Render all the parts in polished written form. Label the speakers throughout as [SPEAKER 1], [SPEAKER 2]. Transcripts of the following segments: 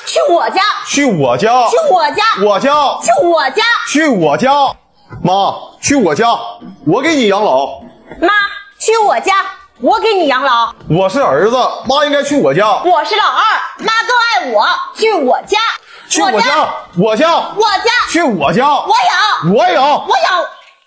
[SPEAKER 1] 去我家，
[SPEAKER 2] 去我家，
[SPEAKER 1] 去我家，
[SPEAKER 2] 我家，
[SPEAKER 1] 去我家，
[SPEAKER 2] 去我家。妈，去我家，我给你养老。
[SPEAKER 1] 妈，去我家，我给你养老。
[SPEAKER 2] 我是儿子，妈应该去我家。
[SPEAKER 1] 我是老二，妈更爱我，去我家。
[SPEAKER 2] 去我家，我家，
[SPEAKER 1] 我家，
[SPEAKER 2] 去我家。
[SPEAKER 1] 我养，
[SPEAKER 2] 我养，
[SPEAKER 1] 我养。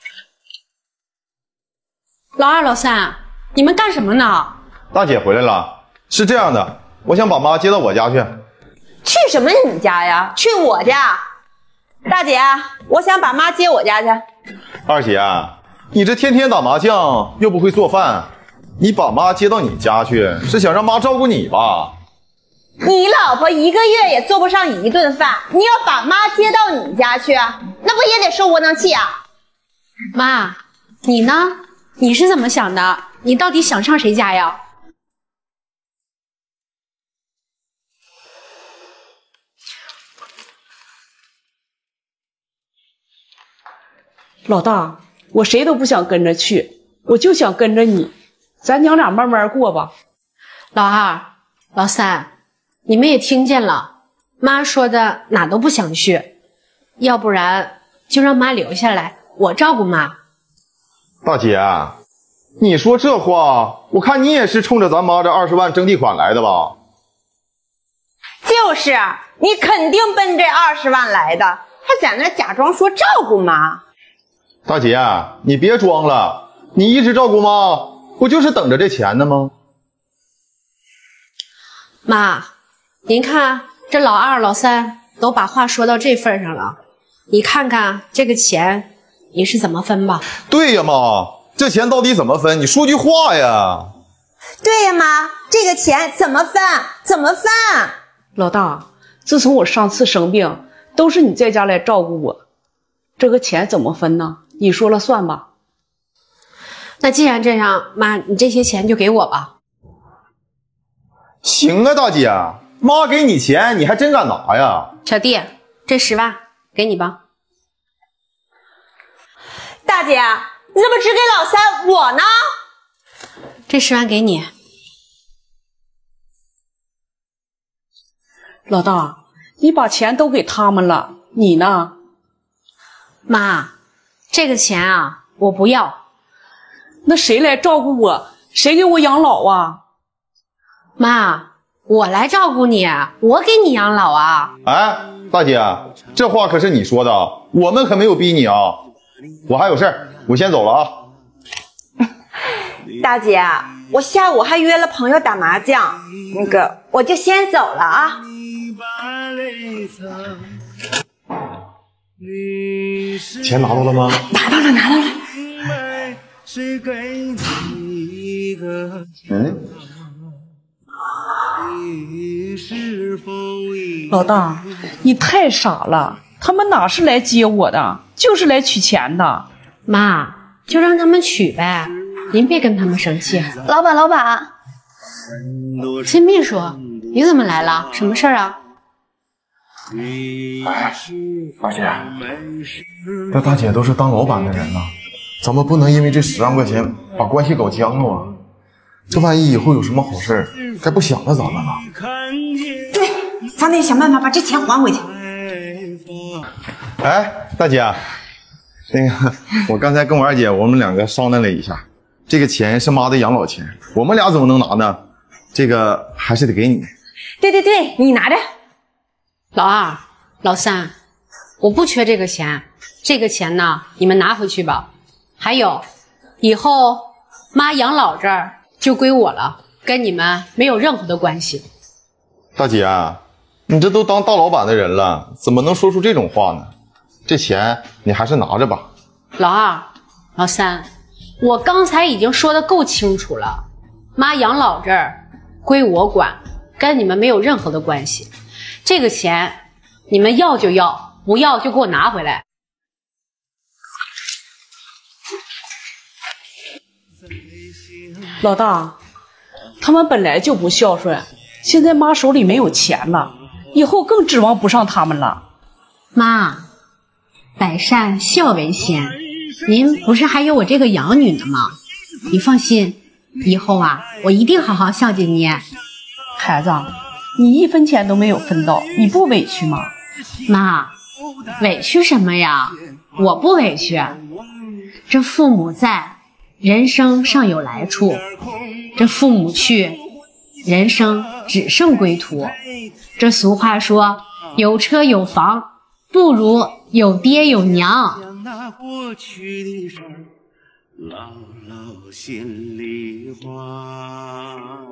[SPEAKER 3] 老二、老三，你们干什么呢？
[SPEAKER 2] 大姐回来了。是这样的，我想把妈接到我家去。
[SPEAKER 1] 去什么你家呀？去我家。大姐，我想把妈接我家去。
[SPEAKER 2] 二姐，你这天天打麻将又不会做饭，你把妈接到你家去，是想让妈照顾你吧？
[SPEAKER 1] 你老婆一个月也做不上一顿饭，你要把妈接到你家去，那不也得受窝囊气啊？
[SPEAKER 3] 妈，你呢？你是怎么想的？你到底想上谁家呀？
[SPEAKER 4] 老大，我谁都不想跟着去，我就想跟着你，咱娘俩慢慢过吧。
[SPEAKER 3] 老二、老三，你们也听见了，妈说的哪都不想去，要不然就让妈留下来，我照顾妈。
[SPEAKER 2] 大姐，你说这话，我看你也是冲着咱妈这20万征地款来的吧？
[SPEAKER 1] 就是，你肯定奔这20万来的，还在那假装说照顾妈。
[SPEAKER 2] 大姐，你别装了，你一直照顾妈，不就是等着这钱呢吗？
[SPEAKER 3] 妈，您看这老二、老三都把话说到这份上了，你看看这个钱你是怎么分吧？
[SPEAKER 2] 对呀，妈，这钱到底怎么分？你说句话呀！
[SPEAKER 1] 对呀，妈，这个钱怎么分？怎么分？
[SPEAKER 4] 老大，自从我上次生病，都是你在家来照顾我，这个钱怎么分呢？你说了算吧。
[SPEAKER 3] 那既然这样，妈，你这些钱就给我吧。
[SPEAKER 2] 行啊，大姐，妈给你钱，你还真敢拿呀？
[SPEAKER 3] 小弟，这10万给你吧。
[SPEAKER 1] 大姐，你怎么只给老三，我呢？
[SPEAKER 3] 这10万给你。
[SPEAKER 4] 老大，你把钱都给他们了，你呢？
[SPEAKER 3] 妈，这个钱啊，我不要。
[SPEAKER 4] 那谁来照顾我？谁给我养老啊？
[SPEAKER 3] 妈，我来照顾你，我给你养老啊。
[SPEAKER 2] 哎，大姐，这话可是你说的，我们可没有逼你啊。我还有事儿，我先走了啊。
[SPEAKER 1] 大姐，我下午还约了朋友打麻将，我就先走了啊。
[SPEAKER 2] 钱拿到了吗？
[SPEAKER 1] 拿到了，拿到了。
[SPEAKER 4] 老大，你太傻了，他们哪是来接我的，就是来取钱的。
[SPEAKER 3] 妈，就让他们取呗，您别跟他们生气。
[SPEAKER 1] 老板，
[SPEAKER 3] 秦秘书，你怎么来了？什么事儿啊？
[SPEAKER 2] 哎，二姐，这大姐都是当老板的人了，咱们不能因为这10万块钱把关系搞僵了啊！这万一以后有什么好事，该不想着咱们了。
[SPEAKER 1] 对，咱得想办法把这钱还回去。
[SPEAKER 2] 哎，大姐，我刚才跟我二姐我们2个商量了一下，这个钱是妈的养老钱，我们俩怎么能拿呢？这个还是得给你。
[SPEAKER 1] 对，你拿着。
[SPEAKER 3] 老二、老三，我不缺这个钱，这个钱呢，你们拿回去吧。还有，以后妈养老这儿就归我了，跟你们没有任何的关系。
[SPEAKER 2] 大姐，你这都当大老板的人了，怎么能说出这种话呢？这钱你还是拿着吧。
[SPEAKER 3] 老二、老三，我刚才已经说的够清楚了，妈养老这儿归我管，跟你们没有任何的关系。这个钱你们要就要，不要就给我拿回来。
[SPEAKER 4] 老大，他们本来就不孝顺，现在妈手里没有钱了，以后更指望不上他们了。
[SPEAKER 3] 妈，百善孝为先，您不是还有我这个养女呢吗？你放心，以后啊，我一定好好孝敬你。
[SPEAKER 4] 孩子， 你1分钱都没有分到，你不委屈吗？
[SPEAKER 3] 妈，委屈什么呀？我不委屈。这父母在，人生尚有来处；这父母去，人生只剩归途。这俗话说，有车有房不如有爹有娘。
[SPEAKER 5] 那过去的事牢牢心里话。